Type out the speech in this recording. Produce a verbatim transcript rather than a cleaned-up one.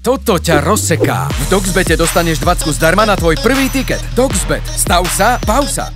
Toto ťa rozseká. V Doxbete dostaneš dvadsať zdarma na tvoj prvý tiket. Doxbet. Stav sa, bav sa.